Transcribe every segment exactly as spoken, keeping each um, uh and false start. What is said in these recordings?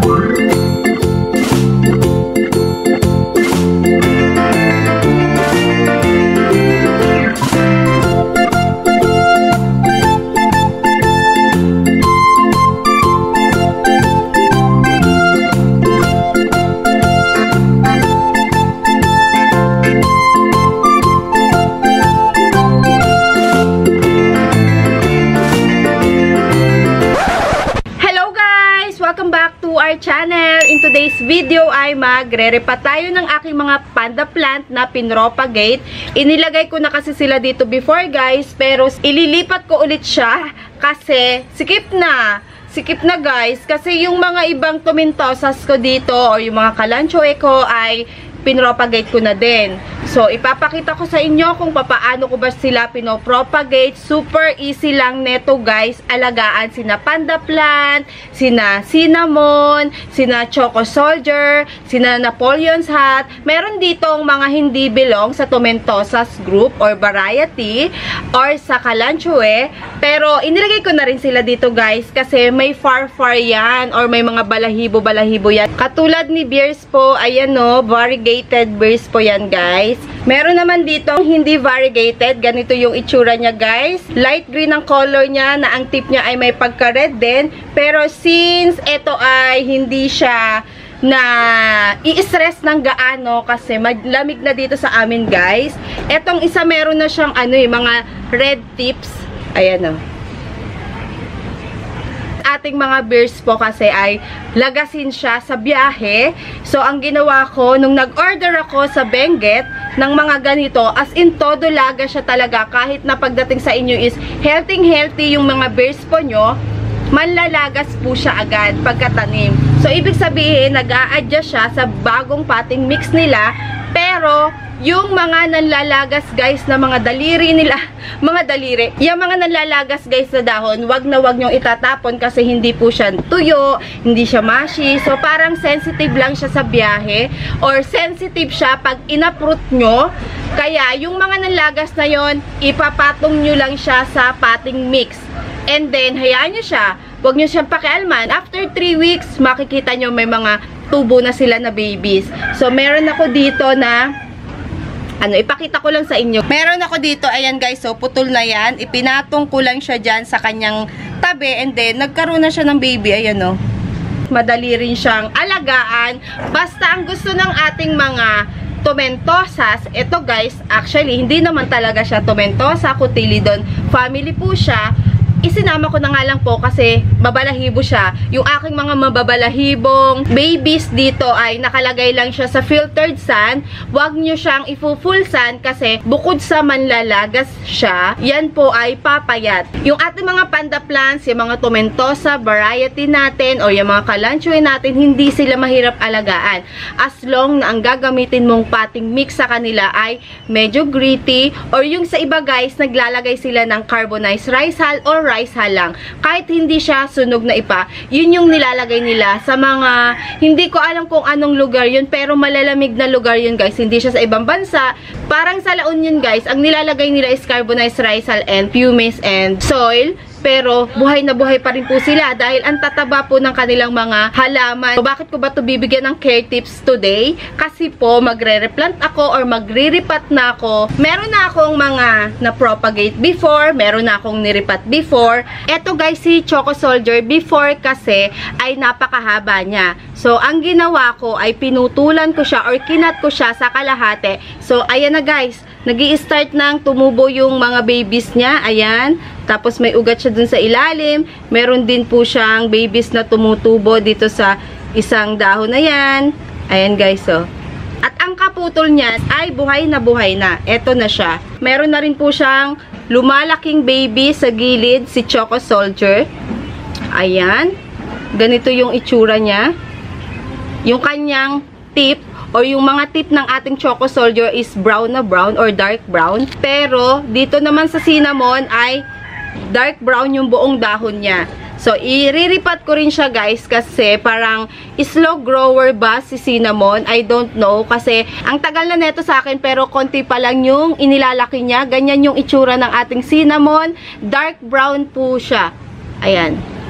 Channel. In today's video ay magre-repa tayo ng aking mga panda plant na pinropagate. Inilagay ko na kasi sila dito before guys, pero ililipat ko ulit siya kasi sikip na. Sikip na guys, kasi yung mga ibang tomintosas ko dito o yung mga kalanchoe ko ay pinropagate ko na din. So, ipapakita ko sa inyo kung papaano ko ba sila pinopropagate. Super easy lang neto guys. Alagaan sina panda plant, sina cinnamon, sina choco soldier, sina Napoleon's hat. Meron ditong mga hindi belong sa tomentosas group or variety or sa kalanchoe. Pero, inilagay ko na rin sila dito guys kasi may far-far yan or may mga balahibo-balahibo yan. Katulad ni beers po, ayan no, variegated beers po yan guys. Meron naman dito hindi variegated. Ganito yung itsura niya guys. Light green ang color niya na ang tip niya ay may pagka-red din. Pero since ito ay hindi siya na i-stress ng gaano kasi maglamig na dito sa amin guys. Etong isa meron na siyang ano eh, mga red tips. Ayan o. Ating mga beers po kasi ay lagasin siya sa biyahe. So, ang ginawa ko, nung nag-order ako sa Benguet ng mga ganito, as in todo laga siya talaga. Kahit na pagdating sa inyo is healthy-healthy yung mga beers po nyo, manlalagas po siya agad pagkatanim. So, ibig sabihin, nag-a-adjust siya sa bagong potting mix nila. Pero, yung mga nanlalagas guys na mga daliri nila, mga daliri, yung mga nanlalagas guys na dahon, wag na wag nyong itatapon kasi hindi po siya tuyo, hindi siya mashi. So parang sensitive lang siya sa biyahe or sensitive siya pag inaprut nyo. Kaya yung mga nanlagas na yon, ipapatong nyo lang siya sa potting mix. And then, hayaan nyo siya. Wag nyo siyang pakialman. After three weeks, makikita nyo may mga tubo na sila na babies. So meron ako dito na ano, ipakita ko lang sa inyo. Meron ako dito, ayan guys, so putol na yan. Ipinatong ko lang siya dyan sa kanyang tabi and then nagkaroon na siya ng baby, ayan o. Madali rin siyang alagaan. Basta ang gusto ng ating mga tomentosas, ito guys, actually, hindi naman talaga siya tomentosa, cotyledon family po siya. Isinama ko na nga lang po kasi mabalahibo siya. Yung aking mga mababalahibong babies dito ay nakalagay lang siya sa filtered sun. Huwag nyo siyang ifu-full sun kasi bukod sa manlalagas siya, yan po ay papayat. Yung ating mga panda plants, yung mga tomentosa variety natin o yung mga kalanchoe natin, hindi sila mahirap alagaan. As long na ang gagamitin mong potting mix sa kanila ay medyo gritty or yung sa iba guys, naglalagay sila ng carbonized rice hull or rice hull lang. Kahit hindi siya sunog na ipa, yun yung nilalagay nila sa mga, hindi ko alam kung anong lugar yun, pero malalamig na lugar yun guys. Hindi siya sa ibang bansa. Parang sa La Union guys, ang nilalagay nila is carbonized rice hull and pumice and soil. Pero buhay na buhay pa rin po sila dahil ang tataba po ng kanilang mga halaman. So, bakit ko ba ito bibigyan ng care tips today? Kasi po magre-replant ako or magre-repat na ako. Meron na akong mga na-propagate before, meron na akong niripat before. Eto guys, si Choco Soldier before kasi ay napakahaba niya. So, ang ginawa ko ay pinutulan ko siya or kinat ko siya sa kalahati. So, ayan na guys, nag-i-start nang tumubo yung mga babies niya. Ayan. Tapos may ugat siya dun sa ilalim. Meron din po siyang babies na tumutubo dito sa isang dahon na yan. Ayan guys, oh. At ang kaputol niyan ay buhay na buhay na. Eto na siya. Meron na rin po siyang lumalaking baby sa gilid, si Choco Soldier. Ayan. Ganito yung itsura niya. Yung kanyang tip o yung mga tip ng ating Choco Soldier is brown na brown or dark brown. Pero dito naman sa cinnamon ay dark brown yung buong dahon niya. So, iriripat ko rin siya guys kasi parang slow grower ba si cinnamon? I don't know kasi ang tagal na neto sa akin pero konti pa lang yung inilalaki niya. Ganyan yung itsura ng ating cinnamon. Dark brown po siya. Ayan.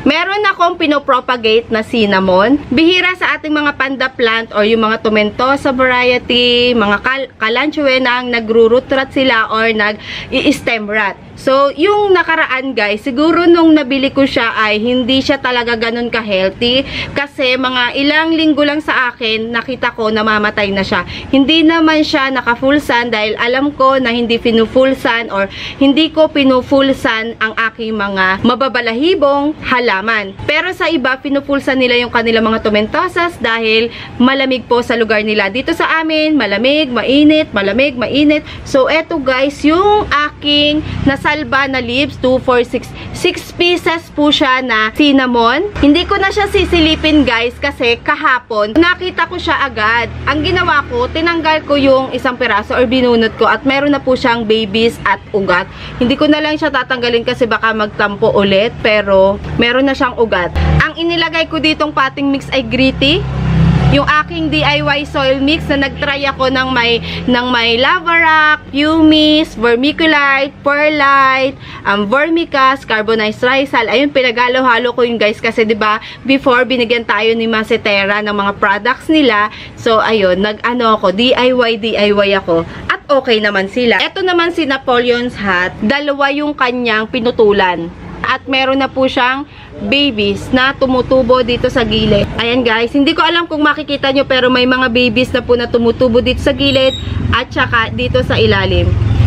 Meron akong pinopropagate na cinnamon. Bihira sa ating mga panda plant or yung mga tomentosa variety, mga kal kalanchoe na nagro-root rot sila or nag-i-stem rot. So, yung nakaraan guys, siguro nung nabili ko siya ay hindi siya talaga ganun ka-healthy kasi mga ilang linggo lang sa akin nakita ko namamatay na siya. Hindi naman siya naka-full sun dahil alam ko na hindi pinu-full sun or hindi ko pinu-full sun ang aking mga mababalahibong halaman. Pero sa iba, pinu-full sun nila yung kanilang mga tomentosas dahil malamig po sa lugar nila. Dito sa amin, malamig, mainit, malamig, mainit. So, eto guys, yung aking nasa salba na leaves, two, four, six, six pieces po siya na cinnamon. Hindi ko na siya sisilipin guys kasi kahapon nakita ko siya agad. Ang ginawa ko, tinanggal ko yung isang piraso or binunot ko at meron na po siyang babies at ugat. Hindi ko na lang siya tatanggalin kasi baka magtampo ulit pero meron na siyang ugat. Ang inilagay ko ditong potting mix ay gritty. Yung aking D I Y soil mix na nagtry ako ng may, ng may lava rock, pumice, vermiculite, perlite, um, vermicast, carbonized rice hull. Ayun, pinagalo-halo ko yun guys kasi diba, before binigyan tayo ni Macetera ng mga products nila. So, ayun, nag-ano ako, D I Y, D I Y ako. At okay naman sila. Ito naman si Napoleon's hat. Dalawa yung kanyang pinutulan. At meron na po siyang babies na tumutubo dito sa gilid. Ayan guys, hindi ko alam kung makikita nyo pero may mga babies na po na tumutubo dito sa gilid at saka dito sa ilalim.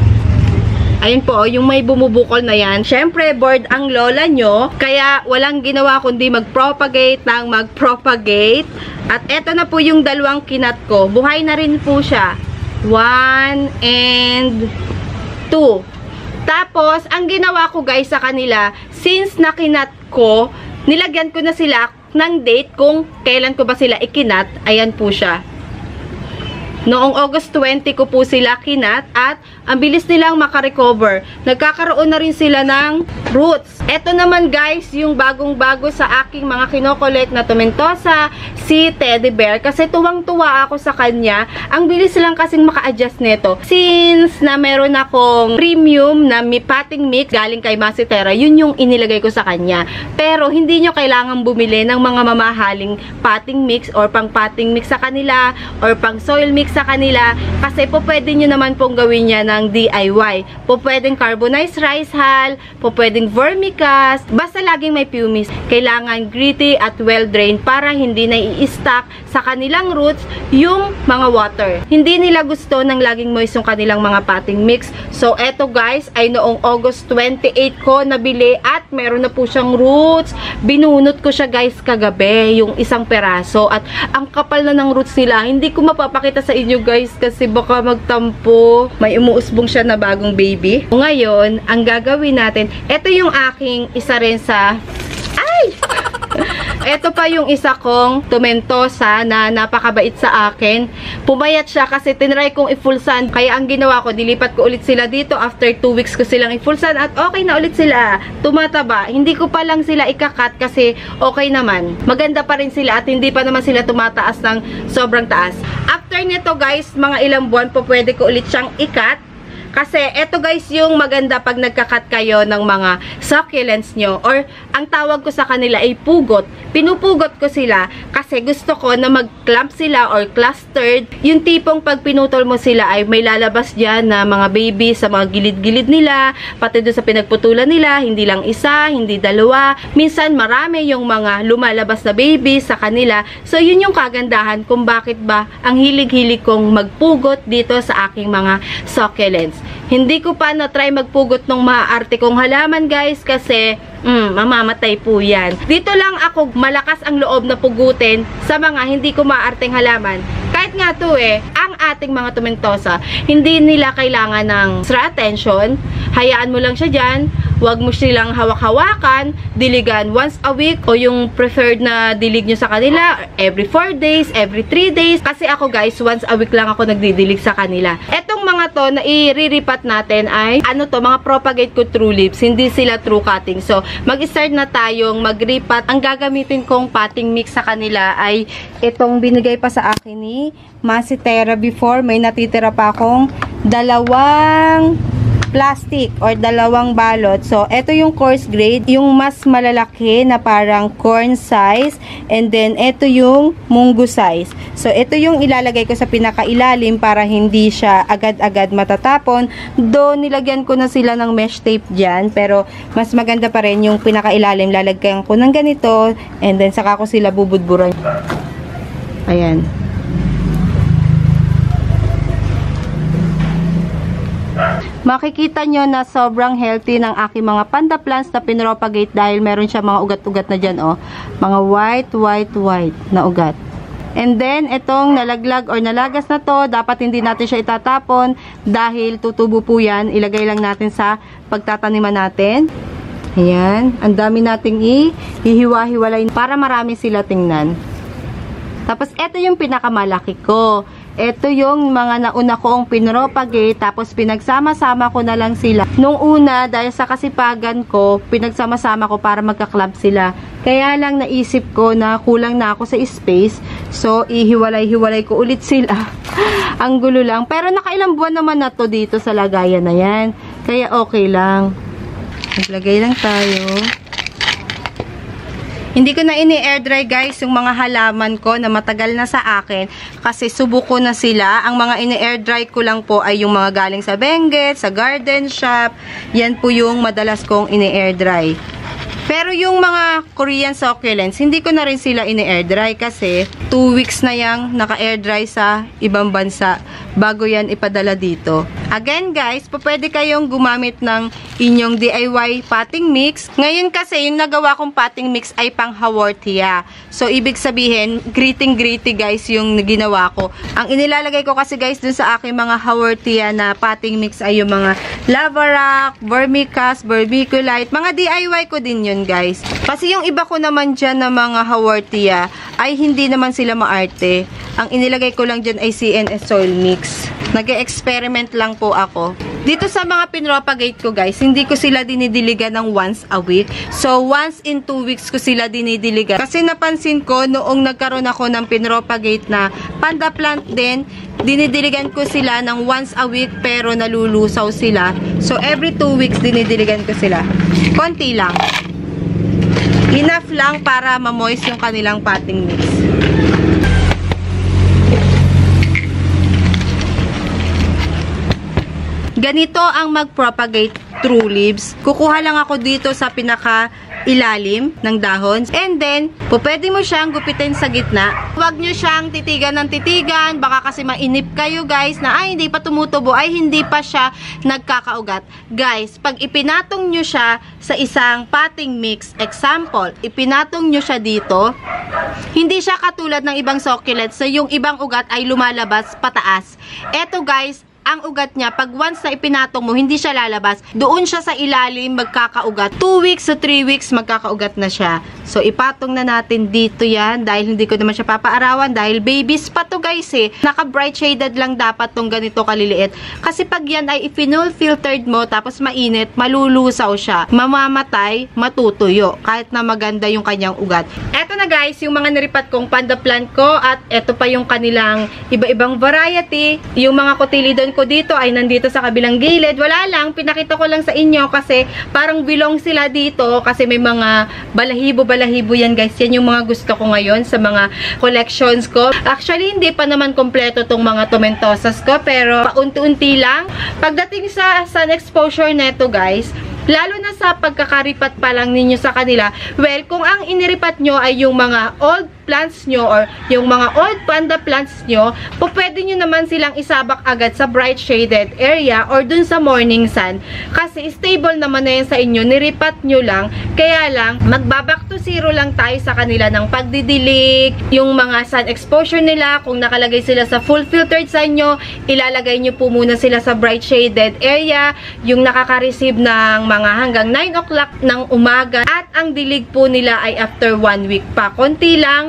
Ayan po, yung may bumubukol na yan. Syempre, bored ang lola nyo. Kaya walang ginawa kundi mag-propagate ng mag-propagate. At eto na po yung dalawang kinat ko. Buhay na rin po siya. One and two. Tapos, ang ginawa ko guys sa kanila, since nakinat ko, nilagyan ko na sila ng date kung kailan ko ba sila ikinat. Ayan po siya. Noong August twenty ko po sila kinat at ang bilis nilang makarecover. Nagkakaroon na rin sila ng roots. Ito naman guys, yung bagong-bago sa aking mga kinokolect na tomentosa, si Teddy Bear. Kasi tuwang-tuwa ako sa kanya. Ang bilis lang kasing maka-adjust nito. Since na meron akong premium na potting mix galing kay Macetera, yun yung inilagay ko sa kanya. Pero hindi nyo kailangan bumili ng mga mamahaling potting mix or pang potting mix sa kanila or pang soil mix sa kanila kasi po pwede nyo naman pong gawin niya ng D I Y. Po pwedeng carbonized rice hull, po pwedeng vermicast, basta laging may pumice. Kailangan gritty at well-drained para hindi na i-stack sa kanilang roots yung mga water. Hindi nila gusto ng laging moist yung kanilang mga potting mix. So, eto guys, ay noong August twenty-eight ko nabili at meron na po siyang roots. Binunot ko siya guys kagabi, yung isang peraso. At ang kapal na ng roots nila. Hindi ko mapapakita sa inyo guys kasi baka magtampo. May umuusbong siya na bagong baby. Ngayon, ang gagawin natin, ito yung aking isa rin sa ay! Ito pa yung isa kong tomentosa na napakabait sa akin. Pumayat siya kasi tinry kong i-full sun. Kaya ang ginawa ko, dilipat ko ulit sila dito. After two weeks ko silang i-full sun at okay na ulit sila. Tumataba. Hindi ko pa lang sila ikakat kasi okay naman. Maganda pa rin sila at hindi pa naman sila tumataas ng sobrang taas. After nito guys, mga ilang buwan po pwede ko ulit siyang ikat. Kasi eto guys yung maganda pag nagkakat kayo ng mga succulents nyo or ang tawag ko sa kanila ay pugot. Pinupugot ko sila kasi gusto ko na mag-clump sila or clustered. Yung tipong pag pinutol mo sila ay may lalabas dyan na mga baby sa mga gilid-gilid nila, pati doon sa pinagputulan nila, hindi lang isa, hindi dalawa. Minsan marami yung mga lumalabas na baby sa kanila. So yun yung kagandahan kung bakit ba ang hilig-hilig kong magpugot dito sa aking mga succulents. Hindi ko pa na-try magpugot ng maaarte kong halaman guys kasi mm, mamamatay po yan. Dito lang ako malakas ang loob na pugutin sa mga hindi ko maaarteng halaman. Kahit nga to eh, ang ating mga tomentosa, hindi nila kailangan ng extra attention. Hayaan mo lang siya dyan. Huwag mo silang hawak-hawakan, diligan once a week o yung preferred na dilig nyo sa kanila every four days, every three days. Kasi ako guys, once a week lang ako nagdidilig sa kanila. Etong mga to na iriripat natin ay ano to, mga propagate ko true leaves, hindi sila true cutting. So, mag-start na tayong magripat. Ang gagamitin kong potting mix sa kanila ay itong binigay pa sa akin ni Macetera before. May natitira pa akong dalawang plastic or dalawang balot. So, ito yung coarse grade, yung mas malalaki na parang corn size, and then ito yung munggo size. So, ito yung ilalagay ko sa pinakailalim para hindi siya agad-agad matatapon. Do, nilagyan ko na sila ng mesh tape dyan, pero mas maganda pa rin yung pinakailalim. Lalagyan ko ng ganito, and then saka ko sila bubudburan. Ayan. Makikita nyo na sobrang healthy ng aking mga panda plants na pinropagate dahil meron siya mga ugat-ugat na dyan, oh. Mga white, white, white na ugat. And then, itong nalaglag or nalagas na to, dapat hindi natin siya itatapon dahil tutubo po yan. Ilagay lang natin sa pagtataniman natin. Ayan. Ang dami nating i-hiwa-hiwalay para marami sila tingnan. Tapos, ito yung pinakamalaki ko. Ito yung mga nauna kong pinropagate, tapos pinagsama-sama ko na lang sila. Nung una, dahil sa kasipagan ko, pinagsama-sama ko para magka-clump sila. Kaya lang naisip ko na kulang na ako sa space. So, ihiwalay-hiwalay ko ulit sila. Ang gulo lang. Pero nakailang buwan naman na to dito sa lagayan na yan. Kaya okay lang. Maglagay lang tayo. Hindi ko na ini-air dry guys yung mga halaman ko na matagal na sa akin kasi subuko na sila. Ang mga ini-air dry ko lang po ay yung mga galing sa Benguet, sa garden shop. Yan po yung madalas kong ini-air dry. Pero yung mga Korean succulents, hindi ko na rin sila ini-air dry kasi two weeks na yang naka-air dry sa ibang bansa bago yan ipadala dito. Again guys, pwede kayong gumamit ng inyong D I Y potting mix. Ngayon kasi yung nagawa kong potting mix ay pang haworthia. So ibig sabihin, gritty-gritty guys yung ginawa ko. Ang inilalagay ko kasi guys dun sa aking mga haworthia na potting mix ay yung mga lava rock, vermicast, vermiculite, mga D I Y ko din yun guys. Kasi yung iba ko naman dyan na mga haworthia ay hindi naman sila maarte. Ang inilagay ko lang dyan ay C N S soil mix. Nag-experiment lang po ako. Dito sa mga pinropagate ko guys, hindi ko sila dinidiligan ng once a week. So once in two weeks ko sila dinidiligan. Kasi napansin ko noong nagkaroon ako ng pinropagate na panda plant din, dinidiligan ko sila ng once a week pero nalulusaw sila. So every two weeks dinidiligan ko sila. Konti lang. Enough lang para ma-moist yung kanilang potting mix. Ganito ang mag-propagate true leaves. Kukuha lang ako dito sa pinaka ilalim ng dahon. And then, po pwede mo siyang gupitin sa gitna. Huwag nyo siyang titigan ng titigan. Baka kasi mainip kayo guys na ay hindi pa tumutubo, ay hindi pa siya nagkakaugat. Guys, pag ipinatong nyo siya sa isang potting mix, example, ipinatong nyo siya dito, hindi siya katulad ng ibang succulents na yung ibang ugat ay lumalabas pataas. Eto guys, ang ugat niya, pag once na ipinatong mo, hindi siya lalabas. Doon siya sa ilalim magkakaugat. two weeks to three weeks magkakaugat na siya. So, ipatong na natin dito yan dahil hindi ko naman siya papaarawan dahil babies pa to guys eh. Naka-bright shaded lang dapat tong ganito kaliliit. Kasi pag yan ay i-phenol filtered mo tapos mainit, malulusaw siya. Mamamatay, matutuyo. Kahit na maganda yung kanyang ugat. Eto na guys, yung mga naripat kong panda plant ko at eto pa yung kanilang iba-ibang variety. Yung mga cotyledon ko dito ay nandito sa kabilang gilid. Wala lang, pinakita ko lang sa inyo kasi parang bilong sila dito kasi may mga balahibo-balahibo yan guys. Yan yung mga gusto ko ngayon sa mga collections ko. Actually, hindi pa naman kompleto tong mga tomentosas ko pero paunti-unti lang. Pagdating sa sun exposure neto guys, lalo na sa pagkakaripat pa lang ninyo sa kanila, well, kung ang iniripat nyo ay yung mga old plants nyo or yung mga old panda plants nyo, po pwede nyo naman silang isabak agad sa bright shaded area or dun sa morning sun. Kasi stable naman na yan sa inyo, niripat nyo lang. Kaya lang, magbaback to zero lang tayo sa kanila ng pagdidilig, yung mga sun exposure nila, kung nakalagay sila sa full filtered sa inyo, ilalagay nyo po muna sila sa bright shaded area, yung nakaka-receive ng mga hanggang nine o'clock ng umaga, at ang dilig po nila ay after one week pa. Konti lang,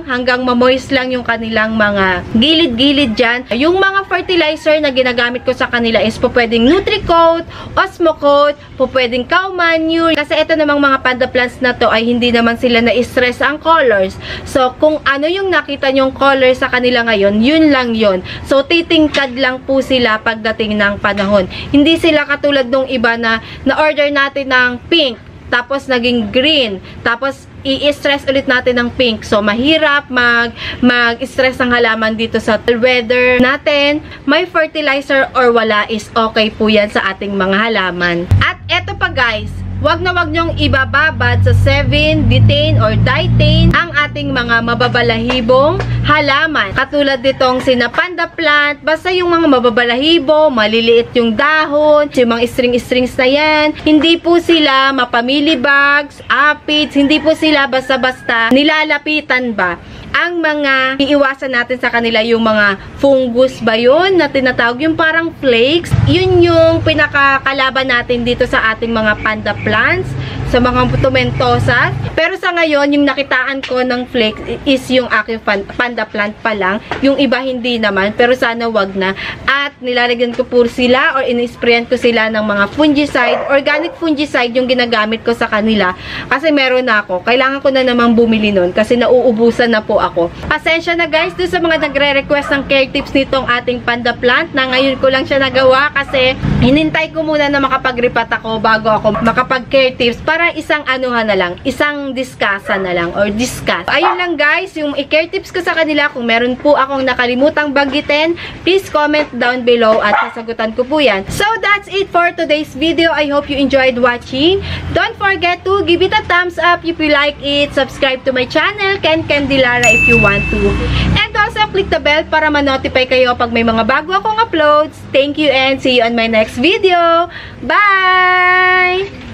lang hanggang ma-moist lang yung kanilang mga gilid-gilid dyan. Yung mga fertilizer na ginagamit ko sa kanila is po pwedeng Nutri-Coat, Osmocoat, po pwedeng cow manure. Kasi ito namang mga panda plants na to ay hindi naman sila na-stress ang colors. So, kung ano yung nakita nyong color sa kanila ngayon, yun lang yun. So, titingkad lang po sila pagdating ng panahon. Hindi sila katulad nung iba na na-order natin ng pink, tapos naging green, tapos i-stress ulit natin ng pink. So, mahirap mag, mag-stress ang halaman dito sa weather natin. May fertilizer or wala is okay po yan sa ating mga halaman. At eto pa guys, wag na wag nyong ibababad sa seven, betaine or dietane ang ating mga mababalahibong halaman. Katulad ditong sina panda plant, basta yung mga mababalahibo, maliliit yung dahon, yung mga string-strings na yan, hindi po sila mapamilibugs, aphids, hindi po sila basta-basta nilalapitan ba. Ang mga iiwasan natin sa kanila yung mga fungus ba yun na tinatawag, yung parang flakes, yun yung pinakakalaban natin dito sa ating mga panda plants, sa mga tomentosas. Pero sa ngayon, yung nakitaan ko ng flakes is yung aking panda plant pa lang, yung iba hindi naman, pero sana wag na. At nilalagyan ko po sila or in-sprayan ko sila ng mga fungicide, organic fungicide yung ginagamit ko sa kanila, kasi meron na ako, kailangan ko na namang bumili nun kasi nauubusan na po ako. Pasensya na guys doon sa mga nagre-request ng care tips nitong ating panda plant na ngayon ko lang siya nagawa kasi hinintay ko muna na makapag-repat ako bago ako makapag-care tips para isang anuhan na lang, isang discussan na lang or discuss. Ayun lang guys, yung i-care tips ko sa kanila. Kung meron po akong nakalimutang banggitin, please comment down below at sasagutan ko po yan. So that's it for today's video. I hope you enjoyed watching. Don't forget to give it a thumbs up if you like it. Subscribe to my channel, Ken Candelara, if you want to. And also click the bell para ma-notify kayo pag may mga bago akong uploads. Thank you and see you on my next video. Bye!